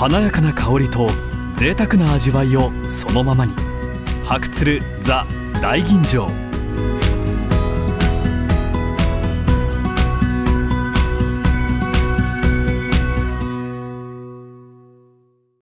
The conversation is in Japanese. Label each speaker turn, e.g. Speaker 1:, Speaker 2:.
Speaker 1: 華やかな香りと贅沢な味わいをそのままに。白鶴ザ大吟醸。